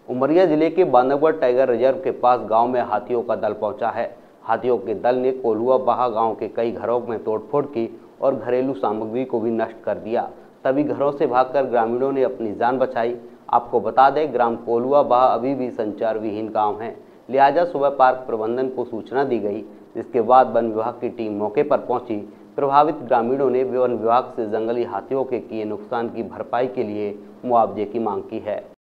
उमरिया जिले के Bandhavgarh tiger reserve के पास गांव में हाथियों का दल पहुंचा है। हाथियों के दल ने कोल्हुआ बहा गांव के कई घरों में तोड़फोड़ की और घरेलू सामग्री को भी नष्ट कर दिया। तभी घरों से भागकर ग्रामीणों ने अपनी जान बचाई। आपको बता दें, ग्राम कोल्हुआ बहा अभी भी संचार विहीन गाँव है, लिहाजा सुबह पार्क प्रबंधन को सूचना दी गई, जिसके बाद वन विभाग की टीम मौके पर पहुंची। प्रभावित ग्रामीणों ने वन विभाग से जंगली हाथियों के किए नुकसान की भरपाई के लिए मुआवजे की मांग की है।